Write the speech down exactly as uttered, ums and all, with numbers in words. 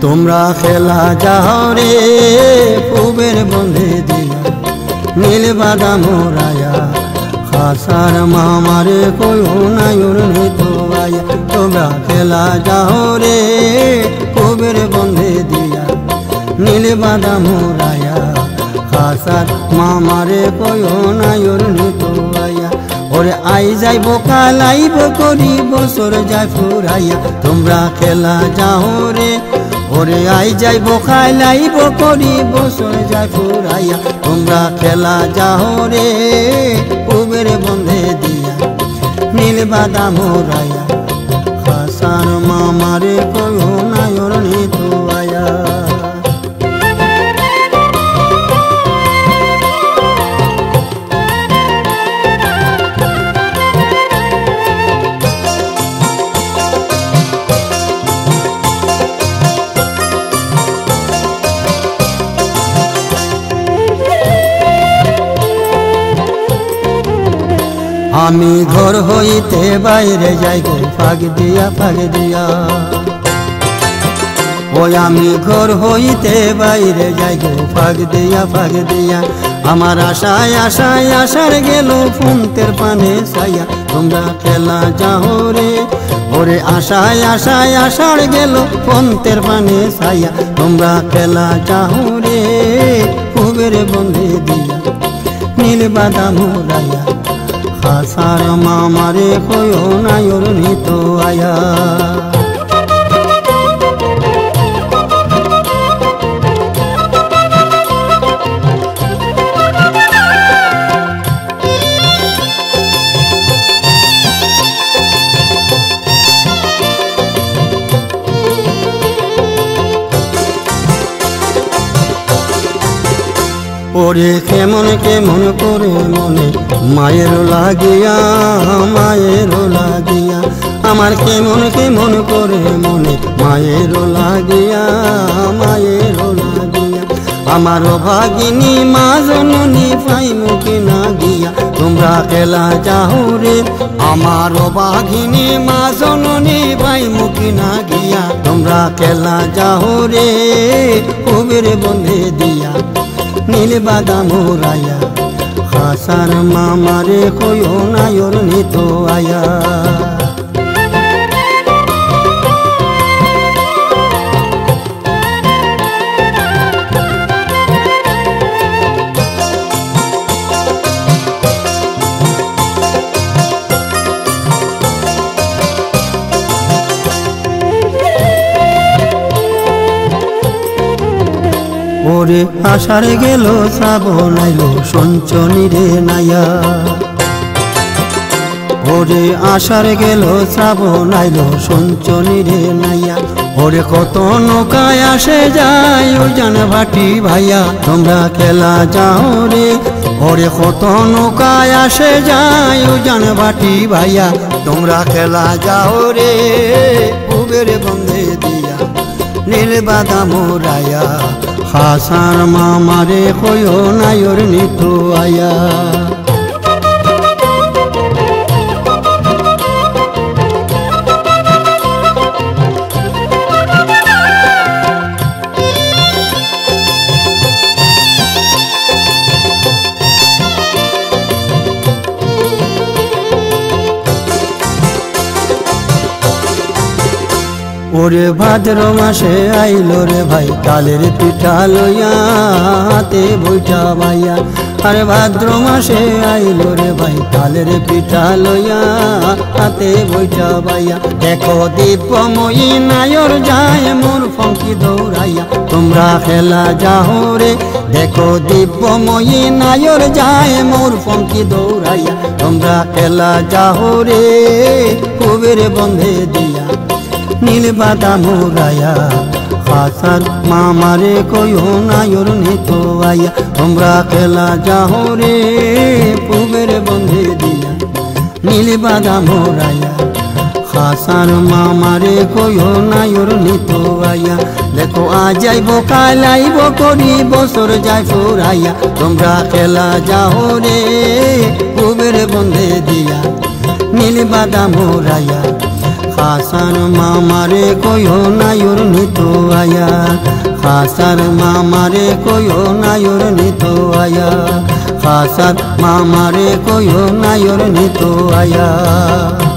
তোমরা খেলা যাও রে পূবের বন্ধে দিয়া নীল বাদাম রায়া খাসার মামারে কয়ো নায়ুর নিত আয়া তোমরা খেলা যাও রে পূবের বন্ধে দিয়া নীল বাদাম রায়া খাসার মামারে কয়ো নায়ুর নিত আয়া ওরে আই যাইব কালাইব করি বছর যায় ফুরাইয়া তোমরা খেলা যাও রে ওরে আই যাইব খাইলাইব করি বছর যায় ফুরাইয়া তোমরা খেলা যাও রে পূবের বন্ধে দিয়া নীল বাদাম রায়া খাসার মামারে কয়ো নায়র নিত আয়া আমি ঘর হইতে বাইরে যাই গো ফাগ দিয়া ফাগ দিয়া ওই আমি ঘর হইতে বাইরে যাই গো ফাগ দিয়া ফাগ দিয়া আমার আশায় আশায় আশার গেল ফোনতের পানে ছায়া তোমরা খেলা যাও রে ওরে আশায় আশায় আশার গেল ফোনতের পানে ছায়া তোমরা খেলা যাও রে পূবের বন্ধে দিয়া নীল বাদাম রায়া খাসার মামারে কয়ো নায়র নিত আয়া ওরে কেমন কেমন করে মনে মায়ের লাগিয়া মায়ের লাগিয়া আমার কেমন কেমন করে মনে মায়ের লাগিয়া মায়ের লাগিয়া আমার ভাগিনী মা জননী পাই মুখে না গিয়া তোমরা খেলা যাও রে আমার ভাগিনী মা জননী পাই মুখে না গিয়া তোমরা খেলা যাও রে পূবের বন্ধে দিয়া নীল বাদাম রায়া খাসার মামারে কয়ো নায়র নিত আয়া ওরে আষাঢ় গেল শ্রাবণ আইলো সঞ্চনি রে নাইয়া ওরে আষাঢ় গেল শ্রাবণ আইলো সঞ্চনি রে নাইয়া ওরে কত নৌকায় আসে যায় ওই জান ভাটি ভাইয়া তোমরা খেলা যাও রে ওরে কত নৌকায় আসে যায় ওই জান ভাটি ভাইয়া তোমরা খেলা যাও রে পূবের বন্ধে দিয়া নীল বাদাম রায়া খাসার মামারে কয়ো নায়র নিত আয়া ওরে ভাদ্র মাসে আইলো রে ভাই তালের পিঠা লইয়া হাতে বইটা ভাইয়া আরে ভাদ্র মাসে আইলো রে ভাই তালের পিঠা লইয়া হাতে বইটা ভাইয়া দেখো দীপময়ী নায়র যায় মোর ফঙ্কি দৌড়াইয়া তোমরা খেলা যাও রে দেখো দীপময়ী নায়র যায় মোর ফঙ্কি দৌড়াইয়া তোমরা খেলা যাও রে পূবের বন্ধে দিয়া নীল বাদাম রায়া খাসার মামারে কয়ো নায়র নিত আয়া তোমরা খেলা যাও রে পূবের বন্ধে দিয়া নীল বাদাম রায়া খাসার মামারে কয়ো নায়র নিত আয়া দেখো আজ যাইব কাল আইব করি বছর যায় ফুরাইয়া তোমরা খেলা যাও রে পূবের বন্ধে দিয়া নীল বাদাম রায়া খাসার মামারে কইও নায়ুর নিত আয়া খাসার মামারে কইও নায়ুর নিত আয়া খাসার মামারে কইও নায়ুর নিত আয়া